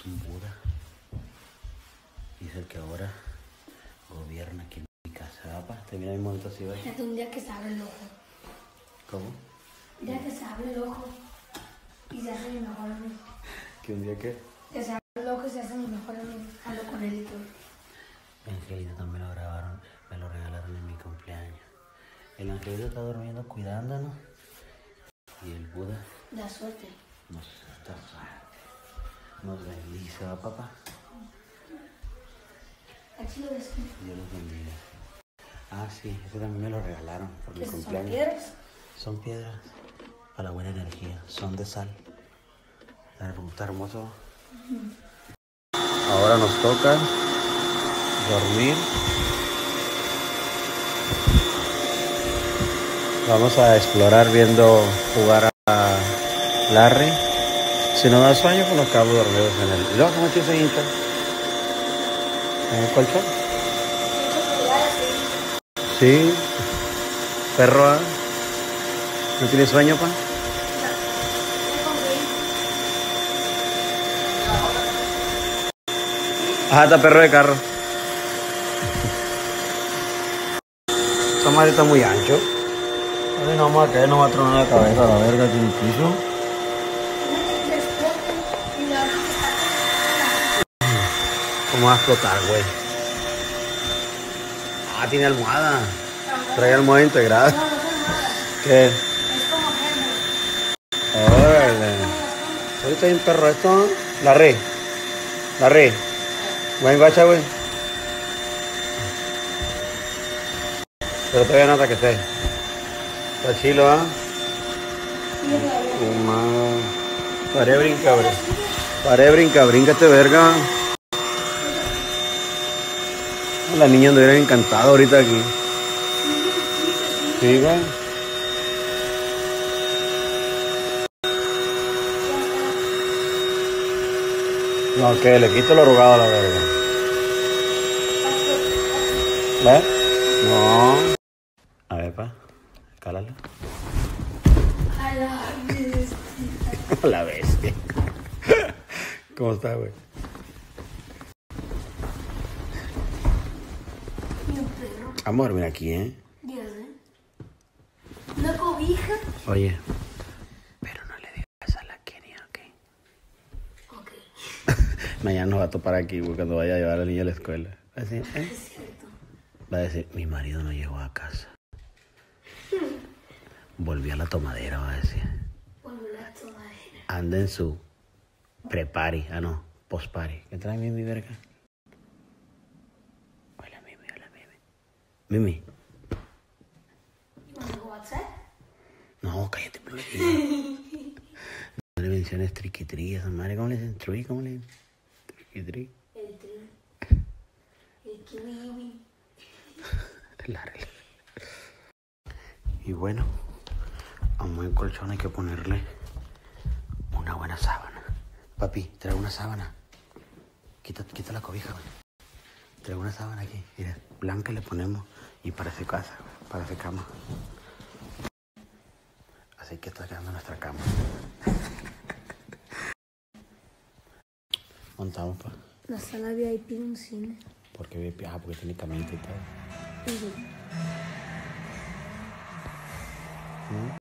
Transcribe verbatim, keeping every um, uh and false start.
un Buda. Y es el que ahora gobierna aquí en mi casa. Papá, termina mi momento así, ¿ves? Es un día que se abre el ojo. ¿Cómo? Un día que se abre el ojo y se hace mi mejor amigo. ¿Que un día qué? Que se abre el ojo y se hace mi mejor amigo. Hablo con él y todo. Angelito también lo grabaron, me lo regalaron en mi cumpleaños. El Angelito está durmiendo cuidándonos. Y el Buda Da suerte. nos está nos bendice, ¿va, papá? Aquí lo ves. Dios los bendiga. Ah, sí, ese también me lo regalaron por mi ¿Qué son cumpleaños. piedras? Son piedras para la buena energía, son de sal. Está hermoso. Uh-huh. Ahora nos toca dormir. Vamos a explorar viendo jugar a Larry. Si no da sueño, pues nos quedamos dormidos en el... ¿Y luego cómo te se hincha? ¿En el colchón? Sí. Perro, ¿eh? ¿No tiene sueño, pa? Ah, está perro de carro. Esta madre está muy ancho. A ver, no vamos a caer, no va a tronar la cabeza a la verga aquí en el piso. ¿Cómo va a explotar, güey? Ah, tiene almohada. Trae almohada integrada. ¿Qué? Es como género. Órale. Ahorita hay un perro esto. La re. La re. Buen guacha, güey. Pero todavía no hasta que esté. Está chilo, ¿ah? ¿eh? Paré brinca, bro. Paré brinca, bríncate, verga. La niña anduviera encantada ahorita aquí. Sí, güey. No, que le quito lo arrugado a la verga. ¿Ves? No. A ver, pa. Cálalo. A la bestia. La bestia. ¿Cómo está, güey? Mi perro. Vamos a dormir aquí, ¿eh? Ya sé. Una cobija. Oye, pero no le digas a la Kenia, ¿ok? Ok. Mañana nos va a topar aquí, güey, cuando vaya a llevar a la niña a la escuela. Va a decir, ¿eh? Es cierto. Va a decir, mi marido no llegó a casa. Volvió a la tomadera, va a decir. Volvió a la tomadera. Anda en su pre-party, ah no, post-party. ¿Qué trae Mimi, verga? Hola, Mimi, hola, Mimi. Mimi. ¿Y cuando WhatsApp? No, cállate, por la vida. No le menciones triqui-tri, esa madre, ¿cómo le dicen? ¿Trui? ¿Cómo le dicen? Triqui-tri. El tri. El kiwi. La regla. Y bueno, a un buen colchón hay que ponerle una buena sábana. Papi, trae una sábana. Quita, quita la cobija, güey. Trae una sábana aquí. Mira, blanca le ponemos y parece casa, parece cama. Así que está quedando nuestra cama. Montamos, pa. La sala V I P en un cine. Porque, ah, porque tiene camita y todo. Sí. ¿Mm?